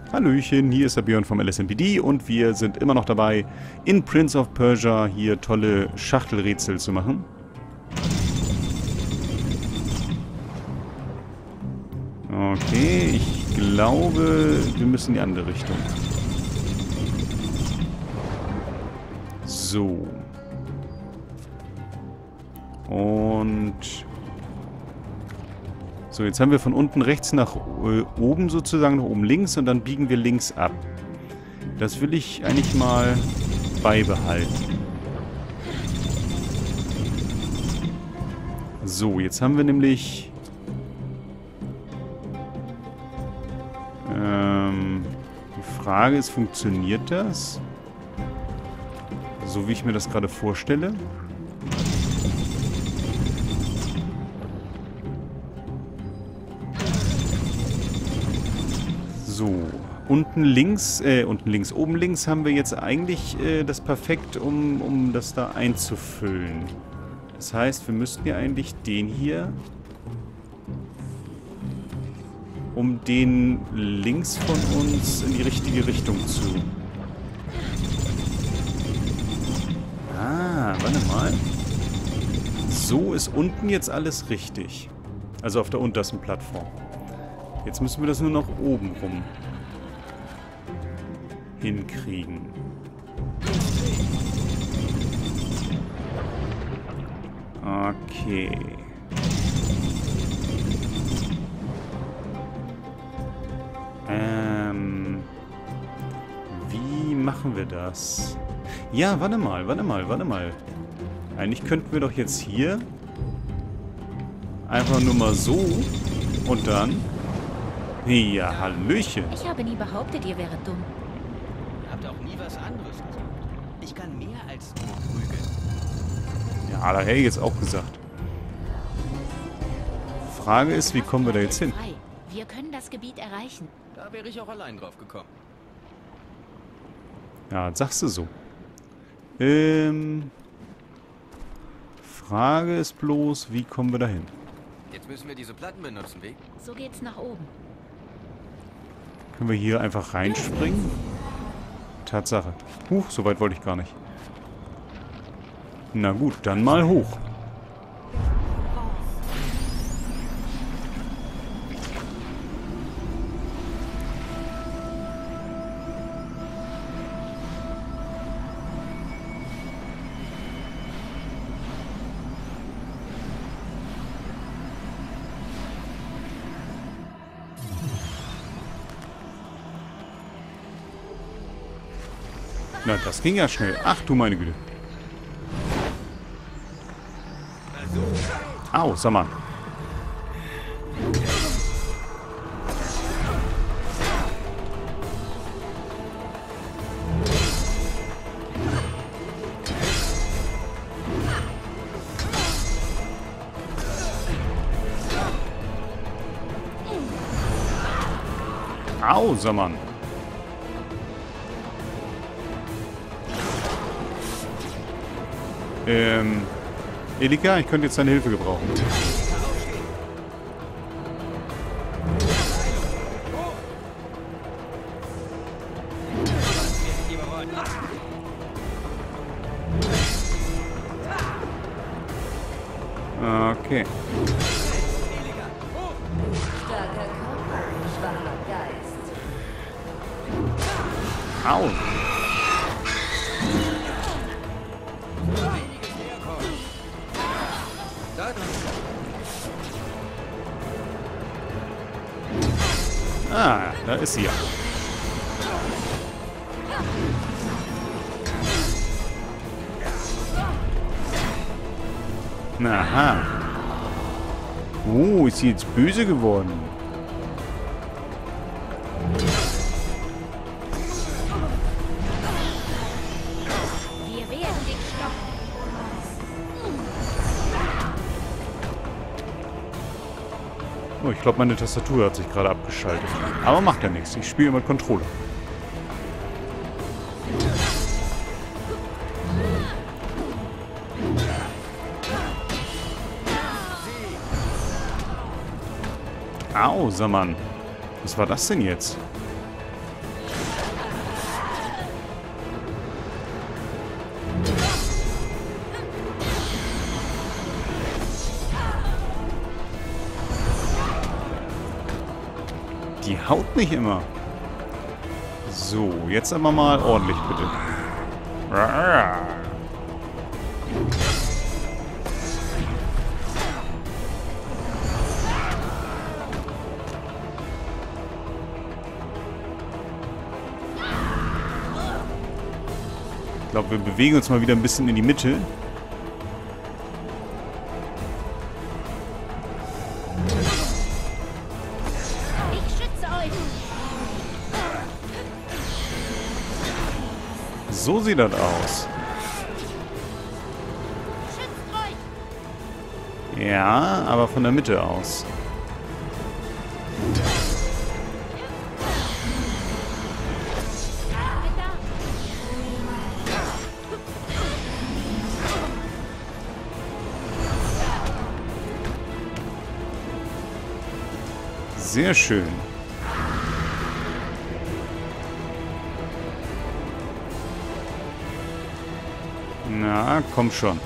Hallöchen, hier ist der Björn vom LSMPD und wir sind immer noch dabei, in Prince of Persia hier tolle Schachtelrätsel zu machen. Okay, ich glaube, wir müssen in die andere Richtung. So. Und... So, jetzt haben wir von unten rechts nach oben sozusagen, nach oben links und dann biegen wir links ab. Das will ich eigentlich mal beibehalten. So, jetzt haben wir nämlich... die Frage ist, funktioniert das? So wie ich mir das gerade vorstelle. So, unten links, oben links haben wir jetzt eigentlich das perfekt, um das da einzufüllen. Das heißt, wir müssten ja eigentlich den hier, um den links von uns in die richtige Richtung zu... Ah, warte mal. So ist unten jetzt alles richtig. Also auf der untersten Plattform. Jetzt müssen wir das nur noch oben rum hinkriegen. Okay. Wie machen wir das? Ja, warte mal. Eigentlich könnten wir doch jetzt hier einfach nur mal so und dann... Ja, hallöchen. Ich habe nie behauptet, ihr wäret dumm. Ihr habt auch nie was anderes gesagt. Ich kann mehr als nur prügeln. Ja, da hätte ich jetzt auch gesagt. Frage ist, wie kommen wir da jetzt hin? Frei. Wir können das Gebiet erreichen. Da wäre ich auch allein drauf gekommen. Ja, das sagst du so. Frage ist bloß, wie kommen wir da hin? Jetzt müssen wir diese Platten benutzen, wie? So geht's nach oben. Können wir hier einfach reinspringen? Tatsache. Huch, so weit wollte ich gar nicht. Na gut, dann mal hoch. Na, das ging ja schnell. Ach du meine Güte. Au, sag mal. Au, sag mal. Elika, ich könnte jetzt deine Hilfe gebrauchen. Okay. Starker Körper, schwacher Geist. Au. Ah, da ist sie ja. Aha. Oh, ist sie jetzt böse geworden? Wir werden dich stoppen. Oh, ich glaube, meine Tastatur hat sich gerade abgeschaltet. Aber macht ja nichts. Ich spiele mit Controller. Au, sag mal. Was war das denn jetzt? Die haut nicht immer. So, jetzt aber mal ordentlich, bitte. Ich glaube, wir bewegen uns mal wieder ein bisschen in die Mitte. Ich schütze euch. So sieht das aus. Schützt euch. Ja, aber von der Mitte aus. Bin da. Sehr schön. Na, komm schon.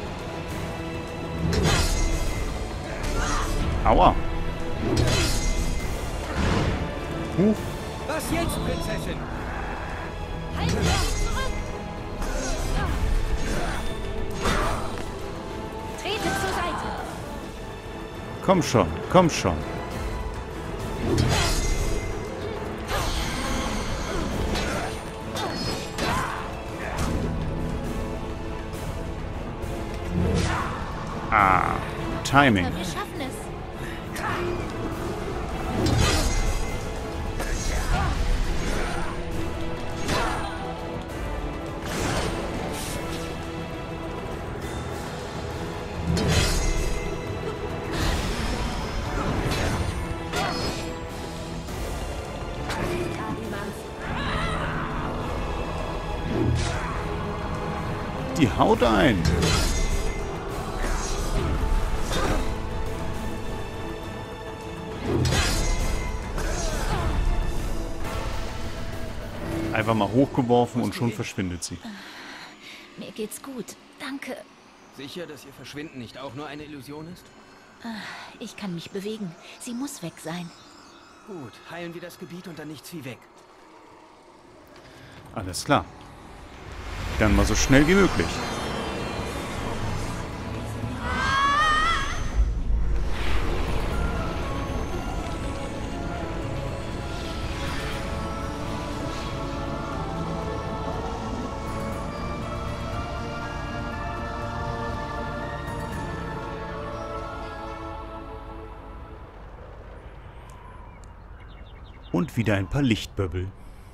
Aua. Huch. Was jetzt, Prinzessin? Halt doch zurück. Trete zur Seite. Komm schon, komm schon. Ah, Timing. Wir schaffen es. Die haut ein. Einfach mal hochgeworfen und schon verschwindet sie. Mir geht's gut. Danke. Sicher, dass Ihr Verschwinden nicht auch nur eine Illusion ist? Ich kann mich bewegen. Sie muss weg sein. Gut, heilen wir das Gebiet und dann nichts wie weg. Alles klar. Dann mal so schnell wie möglich. Und wieder ein paar Lichtböbbel.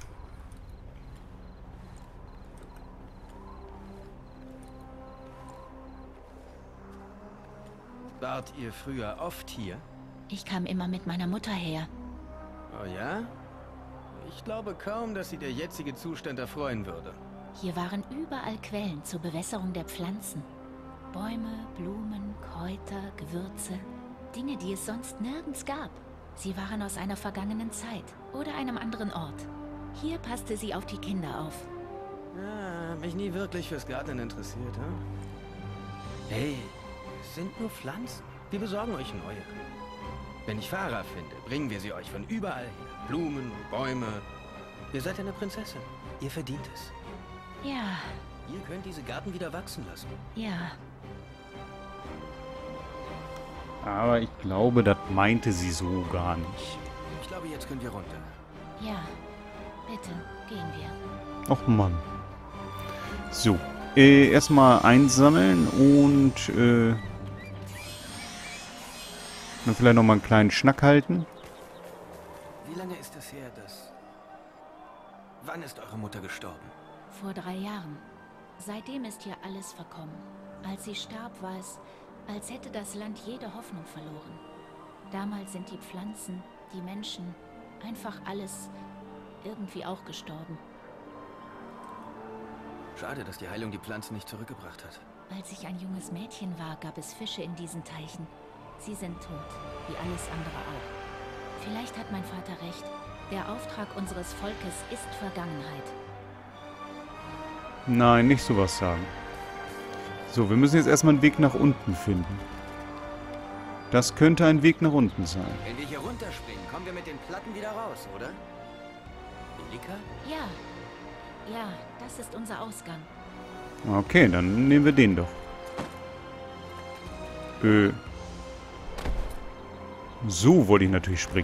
Wart ihr früher oft hier? Ich kam immer mit meiner Mutter her. Oh ja? Ich glaube kaum, dass sie der jetzige Zustand erfreuen würde. Hier waren überall Quellen zur Bewässerung der Pflanzen. Bäume, Blumen, Kräuter, Gewürze. Dinge, die es sonst nirgends gab. Sie waren aus einer vergangenen Zeit oder einem anderen Ort. Hier passte sie auf die Kinder auf. Ah, mich nie wirklich fürs Garten interessiert, hm? Hey, es sind nur Pflanzen. Wir besorgen euch neue. Wenn ich Fahrer finde, bringen wir sie euch von überall her. Blumen, Bäume. Ihr seid eine Prinzessin. Ihr verdient es. Ja, Ihr könnt diese Garten wieder wachsen lassen. ja. Aber ich glaube, das meinte sie so gar nicht. Ich glaube, jetzt können wir runter. Ja, bitte, gehen wir. Och Mann. So, erstmal einsammeln und dann vielleicht nochmal einen kleinen Schnack halten. Wie lange ist es her, dass... Wann ist eure Mutter gestorben? Vor 3 Jahren. Seitdem ist hier alles verkommen. Als sie starb, war es, als hätte das Land jede Hoffnung verloren. Damals sind die Pflanzen, die Menschen, einfach alles irgendwie auch gestorben. Schade, dass die Heilung die Pflanzen nicht zurückgebracht hat. Als ich ein junges Mädchen war, gab es Fische in diesen Teichen. Sie sind tot, wie alles andere auch. Vielleicht hat mein Vater recht. Der Auftrag unseres Volkes ist Vergangenheit. Nein, nicht sowas sagen. So, wir müssen jetzt erstmal einen Weg nach unten finden. Das könnte ein Weg nach unten sein. Wenn wir hier runterspringen, kommen wir mit den Platten wieder raus, oder? Elika? Ja. Ja, das ist unser Ausgang. Okay, dann nehmen wir den doch. So wollte ich natürlich springen.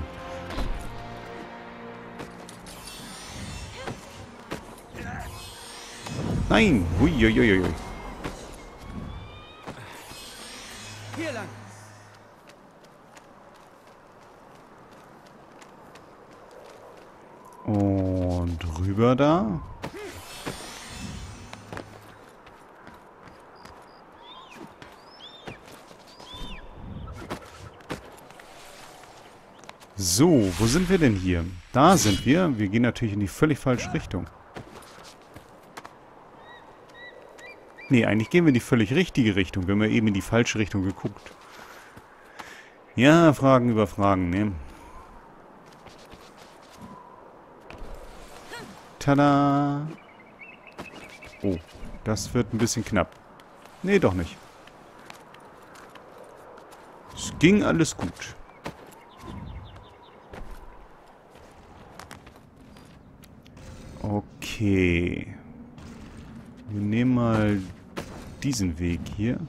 Nein! Huiuiuiui. Hier lang! Und rüber da. So, wo sind wir denn hier? Da sind wir. Wir gehen natürlich in die völlig falsche Richtung. Nee, eigentlich gehen wir in die völlig richtige Richtung. Wir haben ja eben in die falsche Richtung geguckt. Ja, Fragen über Fragen, ne? Tada! Oh, das wird ein bisschen knapp. Nee, doch nicht. Es ging alles gut. Okay. Wir nehmen mal diesen Weg hier.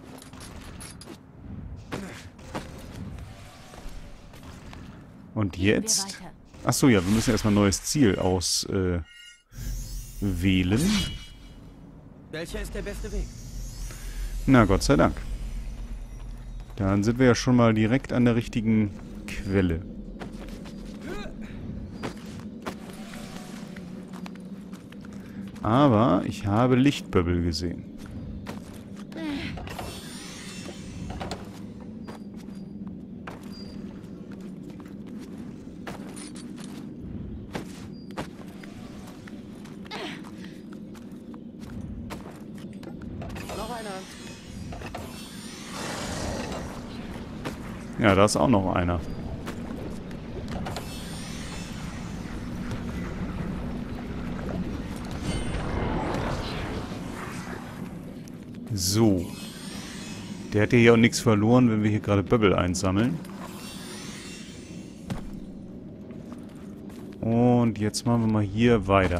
Und jetzt? Achso, ja, wir müssen erstmal ein neues Ziel auswählen. Welcher ist der beste Weg? Na, Gott sei Dank. Dann sind wir ja schon mal direkt an der richtigen Quelle. Aber ich habe Lichtböbbel gesehen. Noch einer. Ja, da ist auch noch einer. So. Der hat hier auch nichts verloren, wenn wir hier gerade Böbbel einsammeln. Und jetzt machen wir mal hier weiter.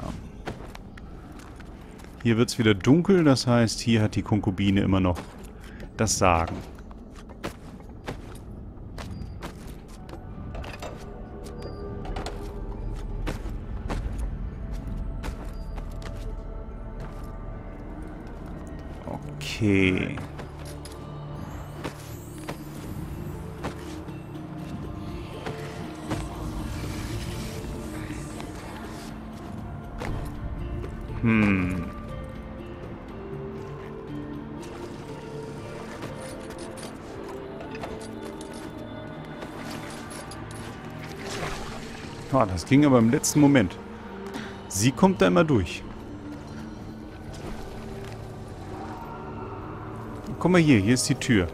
Hier wird es wieder dunkel, das heißt, hier hat die Konkubine immer noch das Sagen. Okay. Ah, das ging aber im letzten Moment. Sie kommt da immer durch. Guck mal hier ist die Tür.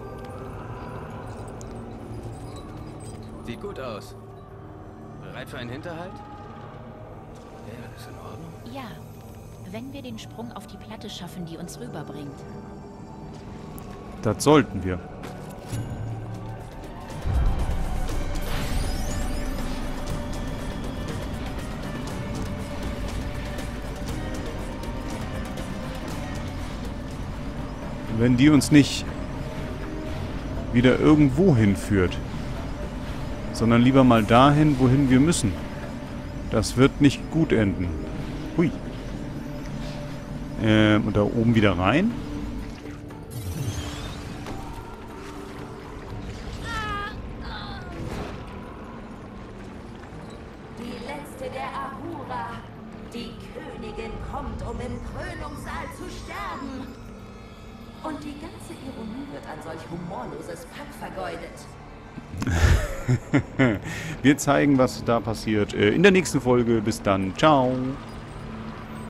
Sieht gut aus. Bereit für einen Hinterhalt? Wäre alles in Ordnung? Ja, wenn wir den Sprung auf die Platte schaffen, die uns rüberbringt. Das sollten wir. Wenn die uns nicht wieder irgendwo hinführt, sondern lieber mal dahin, wohin wir müssen. Das wird nicht gut enden. Hui. Und da oben wieder rein. Die letzte der Ahura. Die Königin kommt, um im Krönungssaal zu sterben. Und die ganze Ironie wird an solch humorloses Pack vergeudet. Wir zeigen, was da passiert in der nächsten Folge. Bis dann. Ciao.